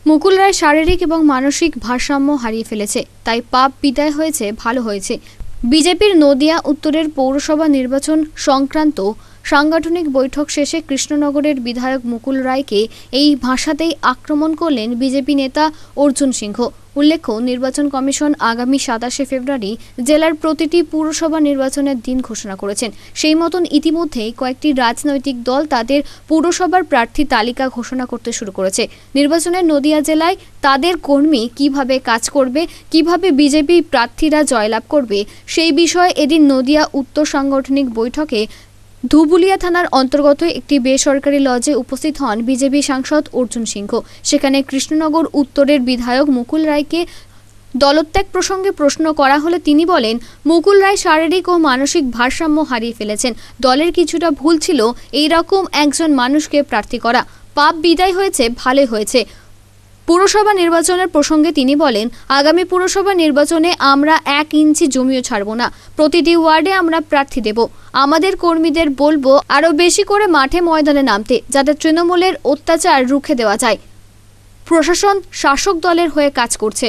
মুকুল রায় শারীরিক এবং মানসিক ভারসাম্য হারিয়ে ফেলেছে, তাই পাপ বিদায় হয়েছে, ভালো হয়েছে। বিজেপির নদিয়া উত্তরের পৌরসভা নির্বাচন সংক্রান্ত সাংগঠনিক বৈঠক শেষে কৃষ্ণনগরের বিধায়ক মুকুল রায়কে এই ভাষাতেই আক্রমণ করলেন বিজেপি নেতা অর্জুন সিংহ। উল্লেখ্য, নির্বাচন কমিশন আগামী 27শে ফেব্রুয়ারি জেলার প্রতিটি পুরসভা নির্বাচনের দিন ঘোষণা করেছেন। সেই মতন ইতিমধ্যেই কয়েকটি রাজনৈতিক দল তাদের পুরসভার প্রার্থী তালিকা ঘোষণা করতে শুরু করেছে। নির্বাচনের নদিয়া জেলায় তাদের কর্মী কিভাবে কাজ করবে, কিভাবে বিজেপি প্রার্থীরা জয়লাভ করবে, সেই বিষয়ে এদিন নদিয়া উত্তর সাংগঠনিক বৈঠকে ধুবুলিয়া থানার অন্তর্গত একটি বেসরকারি লজে উপস্থিত হন বিজেপি সাংসদ অর্জুন সিংহ। সেখানে কৃষ্ণনগর উত্তরের বিধায়ক মুকুল রায়কে দলত্যাগ প্রসঙ্গে প্রশ্ন করা হলে তিনি বলেন, মুকুল রায় শারীরিক ও মানসিক ভারসাম্য হারিয়ে ফেলেছেন। দলের কিছুটা ভুল ছিল এই রকম একজন মানুষকে প্রার্থী করা। পাপ বিদায় হয়েছে, ভালোই হয়েছে। পুরসভা নির্বাচনের প্রসঙ্গে তিনি বলেন, আগামী পুরসভা নির্বাচনে আমরা 1 ইঞ্চি জমিও ছাড়ব না। প্রতিটি ওয়ার্ডে আমরা প্রার্থী দেব। আমাদের কর্মীদের বলবো আরও বেশি করে মাঠে ময়দানে নামতে, যাতে তৃণমূলের অত্যাচার রুখে দেওয়া যায়। প্রশাসন শাসক দলের হয়ে কাজ করছে।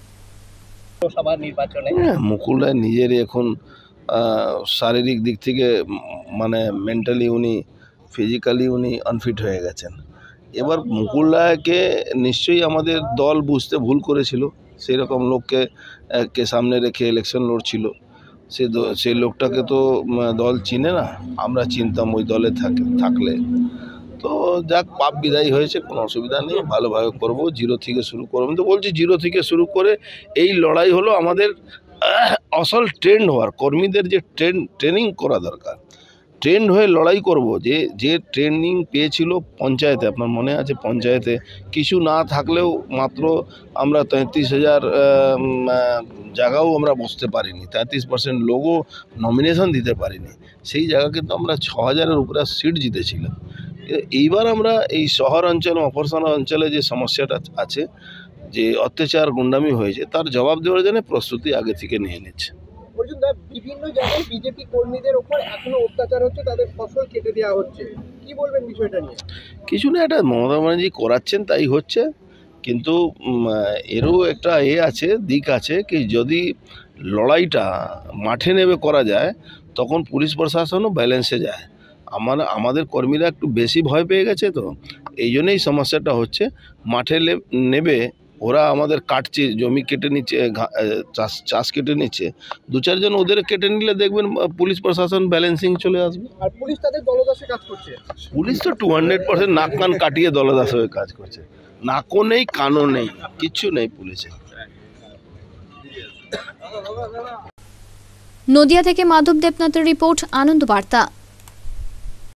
মুকুল রায় নিজের এখন শারীরিক দিক থেকে মানে মেন্টালি উনি ফিজিক্যালি উনি আনফিট হয়ে গেছেন। এবার মুকুল রায়কে নিশ্চয়ই আমাদের দল বুঝতে ভুল করেছিল। সেই রকম লোককে সামনে রেখে ইলেকশন লড়ছিল। সেই লোকটাকে তো দল চিনে না, আমরা চিনতাম ওই দলে থাকলে। তো যাক, পাপ বিদায় হয়েছে, কোনো অসুবিধা নেই, ভালোভাবে করবো। জিরো থেকে শুরু করবো, আমি তো বলছি জিরো থেকে শুরু করে এই লড়াই হলো আমাদের আসল ট্রেন্ড হওয়ার। কর্মীদের যে ট্রেনিং করা দরকার, ট্রেন্ড হয়ে লড়াই করব। যে ট্রেনিং পেয়েছিল পঞ্চায়েতে, আপনার মনে আছে, পঞ্চায়েতে কিছু না থাকলেও মাত্র আমরা 33,000 জায়গাও আমরা বসতে পারিনি, 33% লোকও নমিনেশন দিতে পারিনি। সেই জায়গা কিন্তু আমরা 6,000-এর উপরে সিট জিতেছিলাম। এইবার আমরা এই শহর অঞ্চল, মফস্বল অঞ্চলে যে সমস্যাটা আছে, যে অত্যাচার গুন্ডামি হয়েছে, তার জবাব দেওয়ার জন্য প্রস্তুতি আগে থেকে নিয়ে নিচ্ছে। বিভিন্ন জায়গায় বিজেপি কর্মীদের উপর এখনো অত্যাচার হচ্ছে, তাদের ফসল কেটে দেওয়া হচ্ছে, কি বলবেন বিষয়টা নিয়ে? কিছু না, এটা মমতা ব্যানার্জি করাচ্ছেন, তাই হচ্ছে। কিন্তু এরও একটা আছে, দিক আছে, কি যদি লড়াইটা মাঠে নেমে করা যায় তখন পুলিশ প্রশাসনও ব্যালেন্সে যায়। আমাদের কর্মীরা একটু বেশি ভয় পেয়ে গেছে, তো এই জন্যই সমস্যাটা হচ্ছে। মাঠে নেবে ওরা আমাদের কাটছে, জমি কেটে নিচ্ছে, চাষ কেটে নিচ্ছে। 2-4 জন ওদের কেটে নিলে দেখবেন পুলিশ প্রশাসন ব্যালেন্সিং চলে আসবে। আর পুলিশ তাদের দলদাসে কাজ করছে। পুলিশ তো 200% নাক কান কাটিয়ে দলদাস হয়ে কাজ করছে। নাকও নেই, কানও নেই, কিচ্ছু নেই পুলিশে। নদিয়া থেকে মাধব দেবনাথের রিপোর্ট, আনন্দ বার্তা।